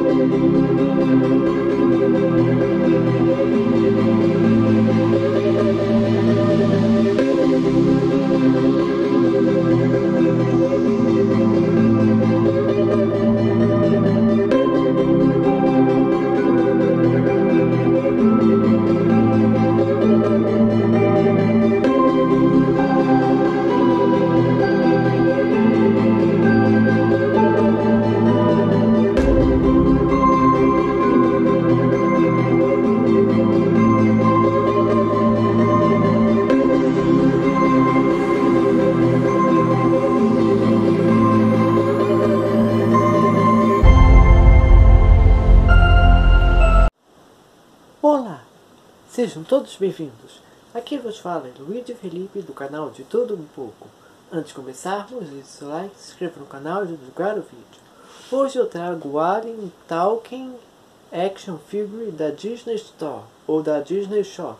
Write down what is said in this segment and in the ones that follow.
Olá, sejam todos bem-vindos. Aqui vos fala Luigi Felipe do canal De Tudo Um Pouco. Antes de começarmos, deixe seu like, se inscreva no canal e divulgar o vídeo. Hoje eu trago o Alien Talking Action Figure da Disney Store ou da Disney Shop.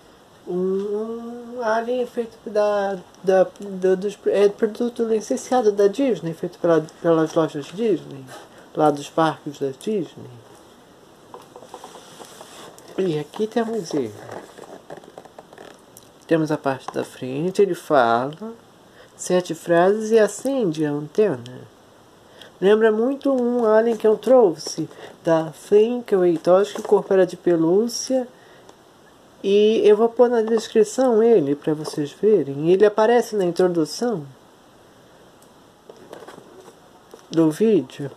Um alien feito produto licenciado da Disney, feito pelas lojas Disney, lá dos parques da Disney. E aqui temos ele. Temos a parte da frente, ele fala 7 frases e acende a antena. Lembra muito um alien que eu trouxe da Think Toys, que o corpo era de pelúcia. E eu vou pôr na descrição ele para vocês verem. Ele aparece na introdução do vídeo.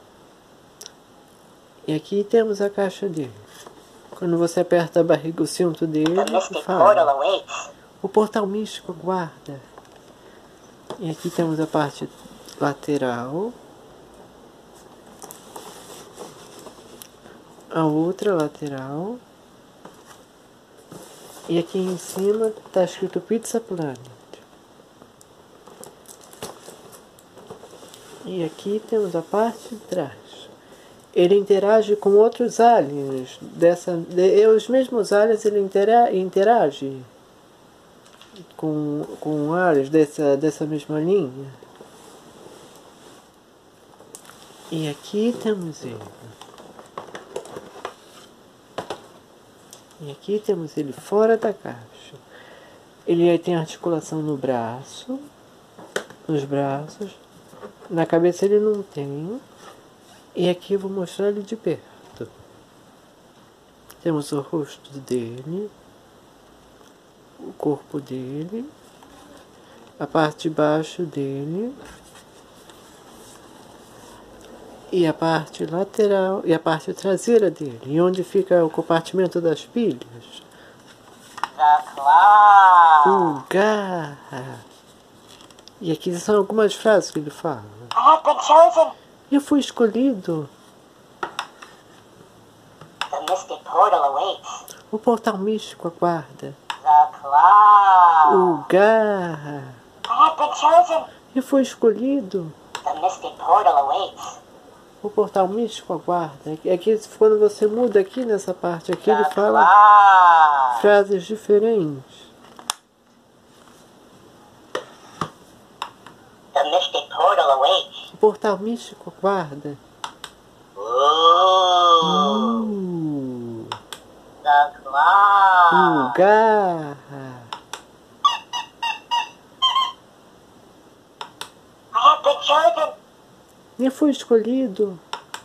E aqui temos a caixa dele. Quando você aperta a barriga, o cinto dele, fala: o portal místico guarda. E aqui temos a parte lateral, a outra lateral, e aqui em cima está escrito Pizza Planet. E aqui temos a parte de trás. Ele interage com outros aliens. Os mesmos aliens ele interage com aliens dessa mesma linha. E aqui temos ele. E aqui temos ele fora da caixa. Ele tem articulação no braço, nos braços. Na cabeça ele não tem. E aqui eu vou mostrar ele de perto. Temos o rosto dele, o corpo dele, a parte de baixo dele, e a parte lateral e a parte traseira dele, e onde fica o compartimento das pilhas. O garra. E aqui são algumas frases que ele fala. Eu fui escolhido. O portal místico aguarda. O garra. Eu fui escolhido. O portal místico aguarda. Aqui, quando você muda aqui nessa parte aqui, ele fala frases diferentes. O portal místico aguarda. Garra. Eu fui escolhido.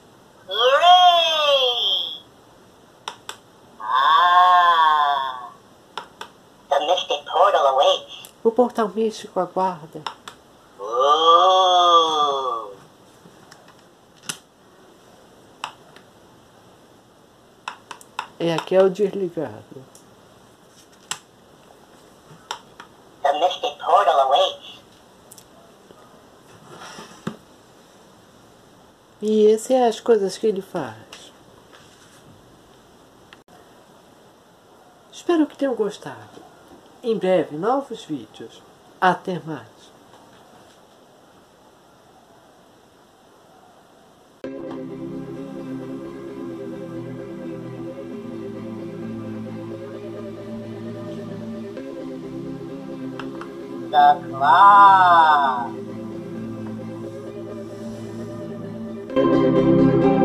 O portal místico aguarda. E aqui é o desligado. E essas são as coisas que ele faz. Espero que tenham gostado. Em breve, novos vídeos. Até mais. The Claw.